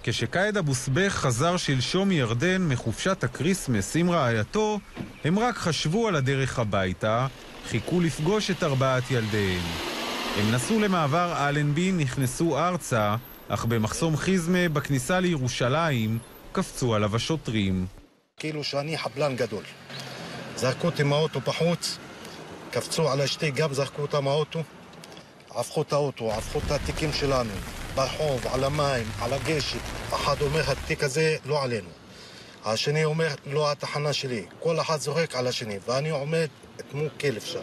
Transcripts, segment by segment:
כשקאיד אבו סבך חזר שלשום מירדן מחופשת הקריסמס עם רעייתו, הם רק חשבו על הדרך הביתה, חיכו לפגוש את 4 ילדיהם. הם נסעו למעבר אלנבי, נכנסו ארצה, אך במחסום חיזמה בכניסה לירושלים קפצו עליו השוטרים. כאילו שאני חבלן גדול. זרקו אותי מהאוטו בחוץ, קפצו על אשתי, גם זרקו אותה מהאוטו, הפכו את האוטו, הפכו את התיקים שלנו, ברחוב, על המים, על הגשם. אחד אומר, התיק הזה לא עלינו. השני אומר, לא התחנה שלי. כל אחד זורק על השני, ואני עומד כמו כלב שם.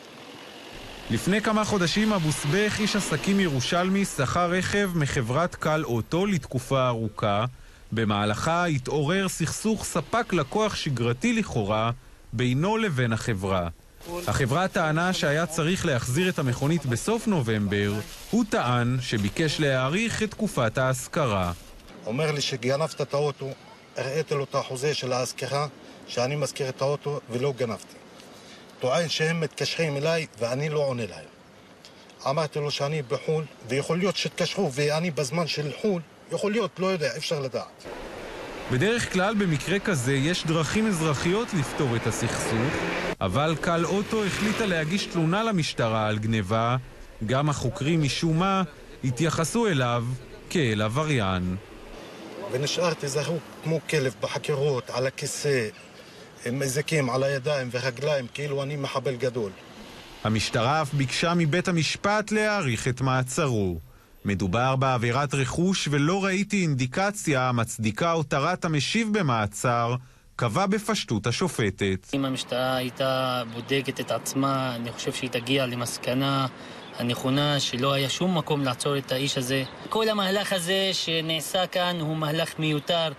לפני כמה חודשים אבו סבך, איש עסקים ירושלמי, שכר רכב מחברת קל אוטו לתקופה ארוכה. במהלכה התעורר סכסוך ספק לקוח שגרתי לכאורה בינו לבין החברה. החברה טענה שהיה צריך להחזיר את המכונית בסוף נובמבר, הוא טען שביקש להאריך את תקופת ההשכרה. אומר לי שגנבת את האוטו, הראיתי לו את החוזה של ההשכרה, שאני מזכיר את האוטו ולא גנבתי. טוען שהם מתקשרים אליי ואני לא עונה להם. אמרתי לו שאני בחול, ויכול להיות שתקשרו ואני בזמן של חול, יכול להיות, לא יודע, אפשר לדעת. בדרך כלל במקרה כזה יש דרכים אזרחיות לפתור את הסכסוך, אבל קל אוטו החליטה להגיש תלונה למשטרה על גניבה. גם החוקרים משום מה התייחסו אליו כאל עבריין. ונשארתי זרוק כמו כלב בחקירות, על הכיסא, עם מזיקים על הידיים ורגליים, כאילו אני מחבל גדול. המשטרה אף ביקשה מבית המשפט להאריך את מעצרו. מדובר בעבירת רכוש ולא ראיתי אינדיקציה המצדיקה הותרת המשיב במעצר, קבע בפשטות השופטת. אם המשטרה הייתה בודקת את עצמה, אני חושב שהיא תגיע למסקנה הנכונה שלא היה שום מקום לעצור את האיש הזה. כל המהלך הזה שנעשה כאן הוא מהלך מיותר,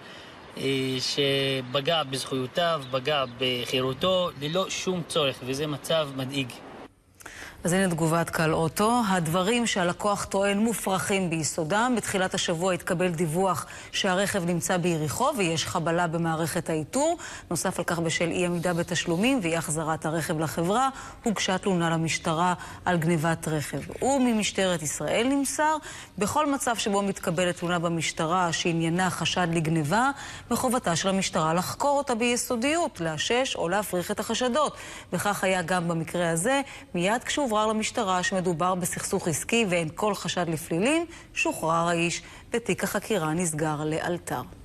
שפגע בזכויותיו, פגע בחירותו, ללא שום צורך, וזה מצב מדאיג. אז הנה תגובת קל אוטו. הדברים שהלקוח טוען מופרכים ביסודם. בתחילת השבוע התקבל דיווח שהרכב נמצא ביריחו ויש חבלה במערכת האיתור. נוסף על כך בשל אי עמידה בתשלומים ואי החזרת הרכב לחברה, הוגשה תלונה למשטרה על גניבת רכב. וממשטרת ישראל נמסר, בכל מצב שבו מתקבלת תלונה במשטרה שעניינה חשד לגניבה, מחובתה של המשטרה לחקור אותה ביסודיות, לאשש או להפריך את החשדות. וכך היה גם במקרה הזה. מיד כשהוברר למשטרה שמדובר בסכסוך עסקי ואין כל חשד לפלילים, שוחרר האיש ותיק החקירה נסגר לאלתר.